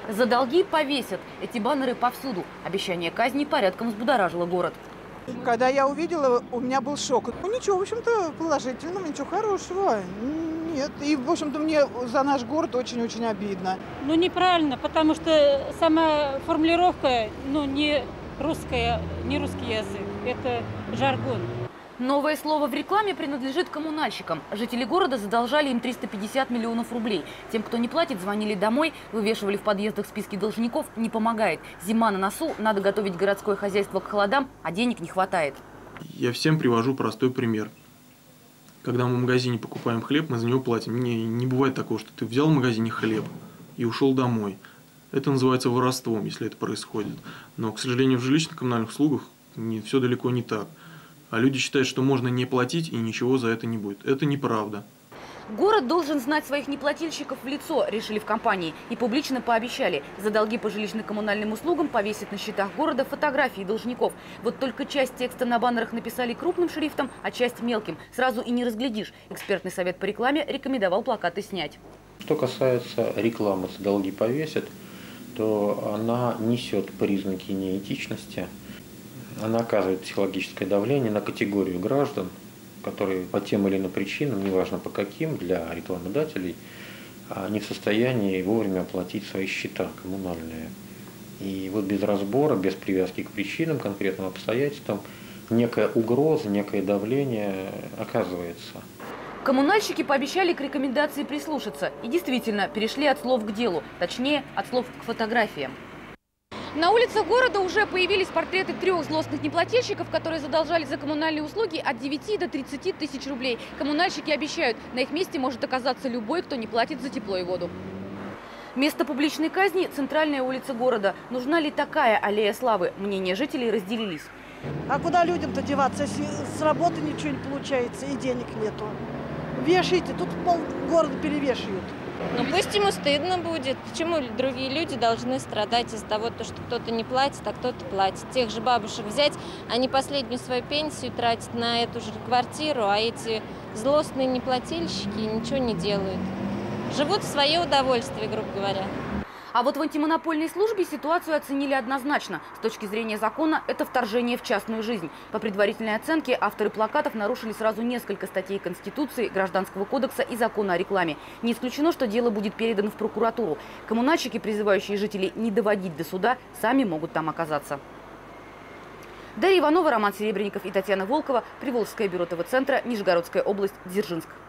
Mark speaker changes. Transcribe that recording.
Speaker 1: За долги повесят. Эти баннеры повсюду. Обещание казни порядком взбудоражило город.
Speaker 2: Когда я увидела, у меня был шок. Ну ничего, в общем-то, положительного, ничего хорошего. Нет. И, в общем-то, мне за наш город очень-очень обидно.
Speaker 3: Ну, неправильно, потому что сама формулировка, не русский язык, это жаргон.
Speaker 1: Новое слово в рекламе принадлежит коммунальщикам. Жители города задолжали им 350 миллионов рублей. Тем, кто не платит, звонили домой, вывешивали в подъездах списки должников. Не помогает. Зима на носу, надо готовить городское хозяйство к холодам, а денег не хватает.
Speaker 4: Я всем привожу простой пример. Когда мы в магазине покупаем хлеб, мы за него платим. Не бывает такого, что ты взял в магазине хлеб и ушел домой. Это называется воровством, если это происходит. Но, к сожалению, в жилищно-коммунальных услугах все далеко не так. А люди считают, что можно не платить и ничего за это не будет. Это неправда.
Speaker 1: Город должен знать своих неплательщиков в лицо, решили в компании. И публично пообещали. За долги по жилищно-коммунальным услугам повесят на счетах города фотографии должников. Вот только часть текста на баннерах написали крупным шрифтом, а часть мелким. Сразу и не разглядишь. Экспертный совет по рекламе рекомендовал плакаты снять.
Speaker 5: Что касается рекламы «За долги повесят», то она несет признаки неэтичности. Она оказывает психологическое давление на категорию граждан, которые по тем или иным причинам, неважно по каким, для рекламодателей, не в состоянии вовремя оплатить свои счета коммунальные. И вот без разбора, без привязки к причинам, конкретным обстоятельствам, некая угроза, некое давление оказывается.
Speaker 1: Коммунальщики пообещали к рекомендации прислушаться. И действительно, перешли от слов к делу. Точнее, от слов к фотографиям. На улицах города уже появились портреты 3 злостных неплательщиков, которые задолжали за коммунальные услуги от 9 до 30 тысяч рублей. Коммунальщики обещают, на их месте может оказаться любой, кто не платит за тепло и воду. Место публичной казни – центральная улица города. Нужна ли такая аллея славы? Мнения жителей разделились.
Speaker 6: А куда людям-то деваться, если с работы ничего не получается и денег нету? Вешайте, тут полгорода перевешивают.
Speaker 7: Ну пусть ему стыдно будет. Почему другие люди должны страдать из-за того, что кто-то не платит, а кто-то платит? Тех же бабушек взять, они последнюю свою пенсию тратят на эту же квартиру, а эти злостные неплательщики ничего не делают. Живут в свое удовольствие, грубо говоря.
Speaker 1: А вот в антимонопольной службе ситуацию оценили однозначно. С точки зрения закона, это вторжение в частную жизнь. По предварительной оценке, авторы плакатов нарушили сразу несколько статей Конституции, Гражданского кодекса и закона о рекламе. Не исключено, что дело будет передано в прокуратуру. Коммунальщики, призывающие жителей не доводить до суда, сами могут там оказаться. Дарья Иванова, Роман Серебренников и Татьяна Волкова. Приволжское бюро ТВ-центра, Нижегородская область, Дзержинск.